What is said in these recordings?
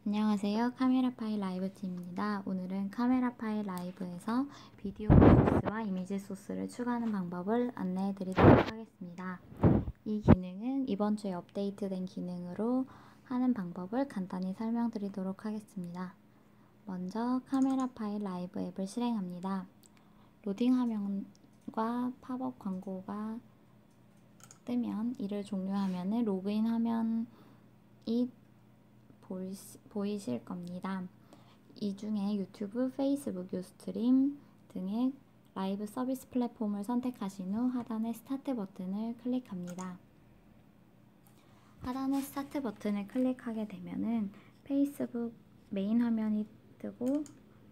안녕하세요. 카메라 파일 라이브 팀입니다. 오늘은 카메라 파일 라이브에서 비디오 소스와 이미지 소스를 추가하는 방법을 안내해 드리도록 하겠습니다. 이 기능은 이번 주에 업데이트된 기능으로 하는 방법을 간단히 설명드리도록 하겠습니다. 먼저 카메라 파일 라이브 앱을 실행합니다. 로딩 화면과 팝업 광고가 뜨면 이를 종료하면 로그인 화면이 보이실 겁니다. 이 중에 유튜브, 페이스북, 유스트림 등의 라이브 서비스 플랫폼을 선택하신 후 하단의 스타트 버튼을 클릭합니다. 하단의 스타트 버튼을 클릭하게 되면은 페이스북 메인 화면이 뜨고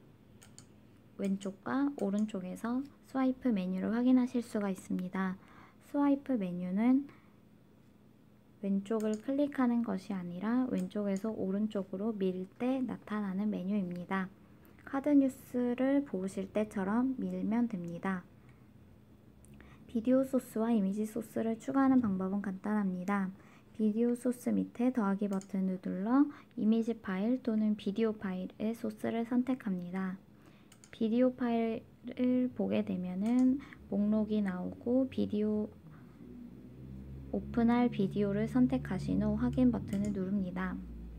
왼쪽과 오른쪽에서 스와이프 메뉴를 확인하실 수가 있습니다. 스와이프 메뉴는 왼쪽을 클릭하는 것이 아니라 왼쪽에서 오른쪽으로 밀 때 나타나는 메뉴입니다. 카드 뉴스를 보실 때처럼 밀면 됩니다. 비디오 소스와 이미지 소스를 추가하는 방법은 간단합니다. 비디오 소스 밑에 더하기 버튼을 눌러 이미지 파일 또는 비디오 파일의 소스를 선택합니다. 비디오 파일을 보게 되면은 목록이 나오고 오픈할 비디오를 선택하신 후 확인 버튼을 누릅니다.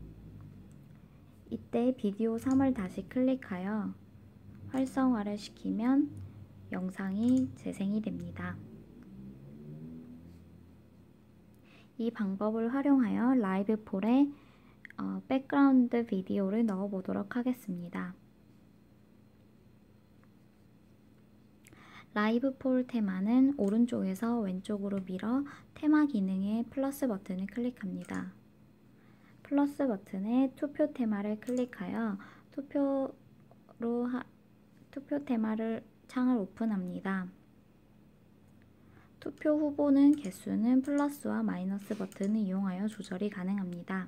이때 비디오 3을 다시 클릭하여 활성화를 시키면 영상이 재생이 됩니다. 이 방법을 활용하여 라이브 폴에 백그라운드 비디오를 넣어 보도록 하겠습니다. 라이브 폴 테마는 오른쪽에서 왼쪽으로 밀어 테마 기능의 플러스 버튼을 클릭합니다. 플러스 버튼에 투표 테마를 클릭하여 투표 테마를 창을 오픈합니다. 투표 후보는 개수는 플러스와 마이너스 버튼을 이용하여 조절이 가능합니다.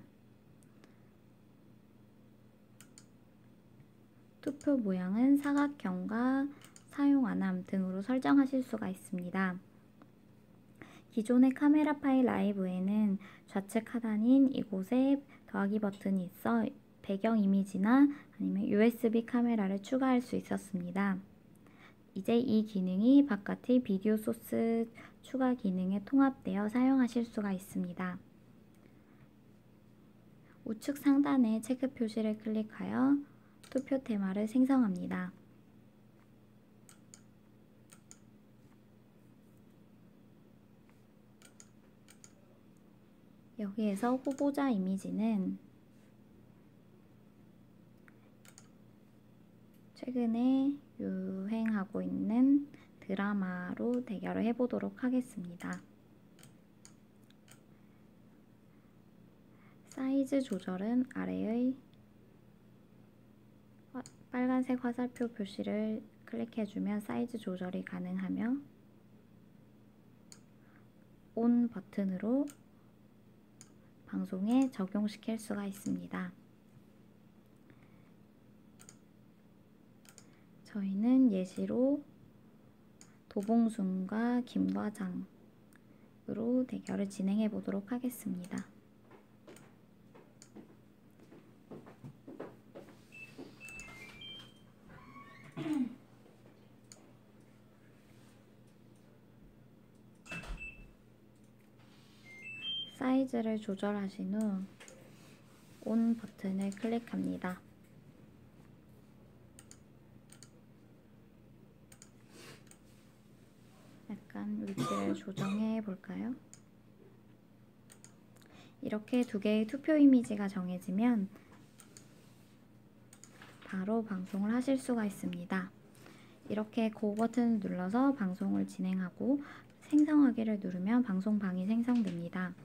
투표 모양은 사각형과 사용 안함 등으로 설정하실 수가 있습니다. 기존의 카메라 파일 라이브에는 좌측 하단인 이곳에 더하기 버튼이 있어 배경 이미지나 아니면 USB 카메라를 추가할 수 있었습니다. 이제 이 기능이 바깥의 비디오 소스 추가 기능에 통합되어 사용하실 수가 있습니다. 우측 상단의 체크 표시를 클릭하여 투표 테마를 생성합니다. 여기에서 후보자 이미지는 최근에 유행하고 있는 드라마로 대결을 해보도록 하겠습니다. 사이즈 조절은 아래의 빨간색 화살표 표시를 클릭해주면 사이즈 조절이 가능하며 온 버튼으로 방송에 적용시킬 수가 있습니다. 저희는 예시로 도봉순과 김과장으로 대결을 진행해 보도록 하겠습니다. 사이즈를 조절하신 후 온 버튼을 클릭합니다. 약간 위치를 조정해 볼까요? 이렇게 두 개의 투표 이미지가 정해지면 바로 방송을 하실 수가 있습니다. 이렇게 고 버튼을 눌러서 방송을 진행하고 생성하기를 누르면 방송방이 생성됩니다.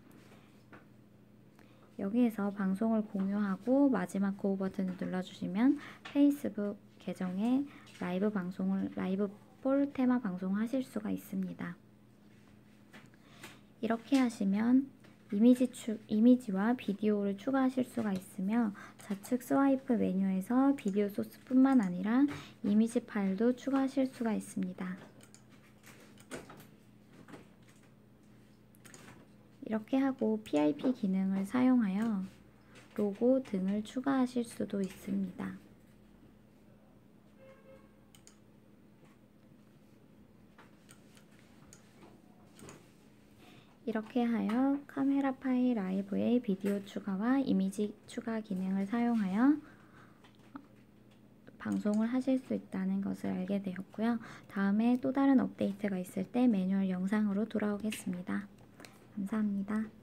여기에서 방송을 공유하고 마지막 고 버튼을 눌러주시면 페이스북 계정에 라이브 폴 테마 방송을 하실 수가 있습니다. 이렇게 하시면 이미지와 비디오를 추가하실 수가 있으며 좌측 스와이프 메뉴에서 비디오 소스뿐만 아니라 이미지 파일도 추가하실 수가 있습니다. 이렇게 하고 PIP 기능을 사용하여 로고 등을 추가하실 수도 있습니다. 이렇게 하여 카메라 파일 라이브의 비디오 추가와 이미지 추가 기능을 사용하여 방송을 하실 수 있다는 것을 알게 되었고요. 다음에 또 다른 업데이트가 있을 때 매뉴얼 영상으로 돌아오겠습니다. 감사합니다.